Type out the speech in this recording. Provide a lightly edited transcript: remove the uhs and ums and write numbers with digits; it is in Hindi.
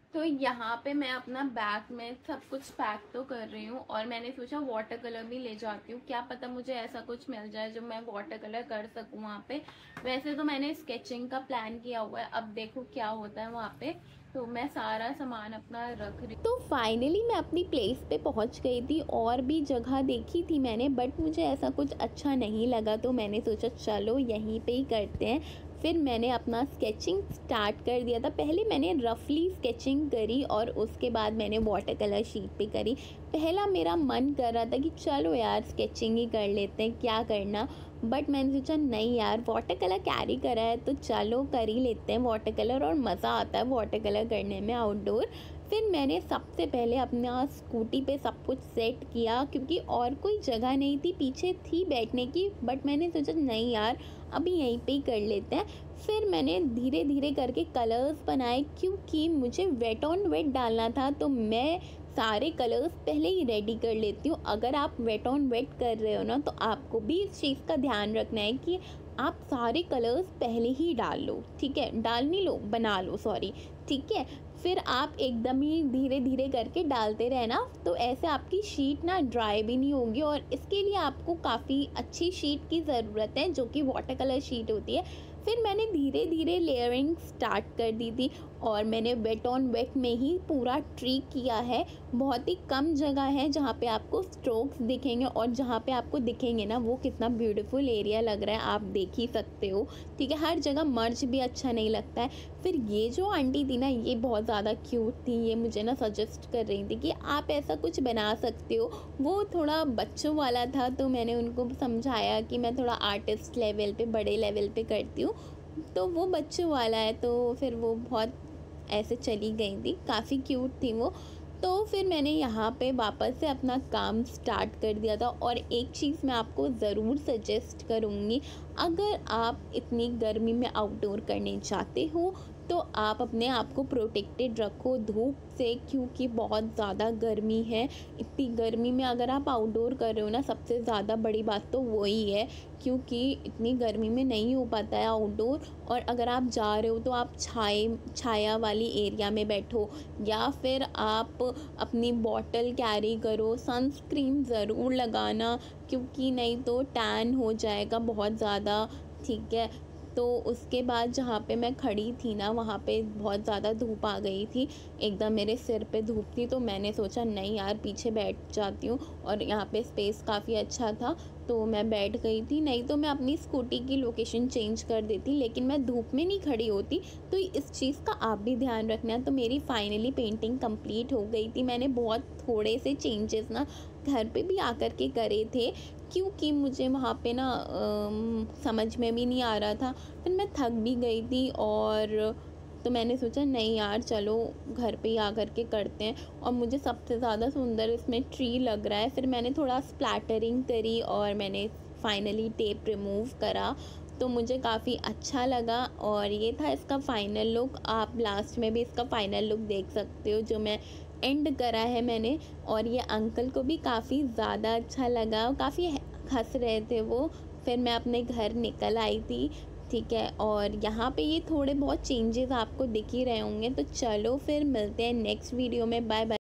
तो यहाँ पे मैं अपना बैग में सब कुछ पैक तो कर रही हूँ और मैंने सोचा वाटर कलर भी ले जाती हूँ, क्या पता मुझे ऐसा कुछ मिल जाए जो मैं वाटर कलर कर सकूँ वहाँ पे। वैसे तो मैंने स्केचिंग का प्लान किया हुआ है, अब देखो क्या होता है वहाँ पे। तो मैं सारा सामान अपना रख रही। तो फाइनली मैं अपनी प्लेस पे पहुँच गई थी और भी जगह देखी थी मैंने, बट मुझे ऐसा कुछ अच्छा नहीं लगा, तो मैंने सोचा चलो यहीं पे ही करते हैं। फिर मैंने अपना स्केचिंग स्टार्ट कर दिया था। पहले मैंने रफली स्केचिंग करी और उसके बाद मैंने वाटर कलर शीट पे करी। पहला मेरा मन कर रहा था कि चलो यार स्केचिंग ही कर लेते हैं, क्या करना, बट मैंने सोचा नहीं यार, वाटर कलर कैरी करा है तो चलो कर ही लेते हैं वाटर कलर, और मज़ा आता है वाटर कलर करने में आउटडोर। फिर मैंने सबसे पहले अपना स्कूटी पे सब कुछ सेट किया, क्योंकि और कोई जगह नहीं थी, पीछे थी बैठने की, बट मैंने सोचा नहीं यार अभी यहीं पे ही कर लेते हैं। फिर मैंने धीरे धीरे करके कलर्स बनाए, क्योंकि मुझे वेट ऑन वेट डालना था, तो मैं सारे कलर्स पहले ही रेडी कर लेती हूँ। अगर आप वेट ऑन वेट कर रहे हो ना, तो आपको भी इस चीज़ का ध्यान रखना है कि आप सारे कलर्स पहले ही डाल लो, ठीक है, डाल नहीं लो, बना लो, सॉरी, ठीक है। फिर आप एकदम ही धीरे धीरे करके डालते रहना, तो ऐसे आपकी शीट ना ड्राई भी नहीं होगी, और इसके लिए आपको काफ़ी अच्छी शीट की ज़रूरत है जो कि वाटर कलर शीट होती है। फिर मैंने धीरे धीरे लेयरिंग स्टार्ट कर दी थी, और मैंने वेट ऑन वेट में ही पूरा ट्री किया है। बहुत ही कम जगह है जहाँ पे आपको स्ट्रोक्स दिखेंगे, और जहाँ पे आपको दिखेंगे ना वो कितना ब्यूटीफुल एरिया लग रहा है, आप देख ही सकते हो, ठीक है। हर जगह मर्ज भी अच्छा नहीं लगता है। फिर ये जो आंटी थी ना, ये बहुत ज़्यादा क्यूट थी, ये मुझे ना सजेस्ट कर रही थी कि आप ऐसा कुछ बना सकते हो। वो थोड़ा बच्चों वाला था, तो मैंने उनको समझाया कि मैं थोड़ा आर्टिस्ट लेवल पे, बड़े लेवल पे करती हूँ, तो वो बच्चों वाला है, तो फिर वो बहुत ऐसे चली गई थी, काफ़ी क्यूट थी वो। तो फिर मैंने यहाँ पे वापस से अपना काम स्टार्ट कर दिया था। और एक चीज़ मैं आपको ज़रूर सजेस्ट करूँगी, अगर आप इतनी गर्मी में आउटडोर करने चाहते हो तो आप अपने आप को प्रोटेक्टेड रखो धूप से, क्योंकि बहुत ज़्यादा गर्मी है। इतनी गर्मी में अगर आप आउटडोर कर रहे हो ना, सबसे ज़्यादा बड़ी बात तो वही है, क्योंकि इतनी गर्मी में नहीं हो पाता है आउटडोर। और अगर आप जा रहे हो तो आप छाया वाली एरिया में बैठो, या फिर आप अपनी बॉटल कैरी करो, सनस्क्रीन ज़रूर लगाना, क्योंकि नहीं तो टैन हो जाएगा बहुत ज़्यादा, ठीक है। तो उसके बाद जहाँ पे मैं खड़ी थी ना, वहाँ पे बहुत ज़्यादा धूप आ गई थी, एकदम मेरे सिर पे धूप थी, तो मैंने सोचा नहीं यार पीछे बैठ जाती हूँ, और यहाँ पे स्पेस काफ़ी अच्छा था, तो मैं बैठ गई थी। नहीं तो मैं अपनी स्कूटी की लोकेशन चेंज कर देती, लेकिन मैं धूप में नहीं खड़ी होती। तो इस चीज़ का आप भी ध्यान रखना। तो मेरी फाइनली पेंटिंग कंप्लीट हो गई थी। मैंने बहुत थोड़े से चेंजेस ना घर पे भी आकर के करे थे, क्योंकि मुझे वहाँ पे ना समझ में भी नहीं आ रहा था, फिर मैं थक भी गई थी, और तो मैंने सोचा नहीं यार चलो घर पे ही आकर के करते हैं। और मुझे सबसे ज़्यादा सुंदर इसमें ट्री लग रहा है। फिर मैंने थोड़ा स्प्लैटरिंग करी, और मैंने फाइनली टेप रिमूव करा, तो मुझे काफ़ी अच्छा लगा। और ये था इसका फ़ाइनल लुक। आप लास्ट में भी इसका फ़ाइनल लुक देख सकते हो, जो मैं एंड करा है मैंने। और ये अंकल को भी काफ़ी ज़्यादा अच्छा लगा, काफ़ी हंस रहे थे वो। फिर मैं अपने घर निकल आई थी, ठीक है। और यहाँ पे ये थोड़े बहुत चेंजेस आपको दिख ही रहे होंगे। तो चलो फिर मिलते हैं नेक्स्ट वीडियो में, बाय बाय।